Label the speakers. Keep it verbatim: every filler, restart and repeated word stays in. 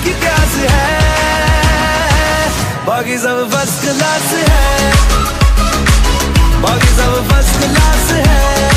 Speaker 1: की प्यास है, बाकी सब फर्स्ट क्लास है, बाकी सब फर्स्ट क्लास है।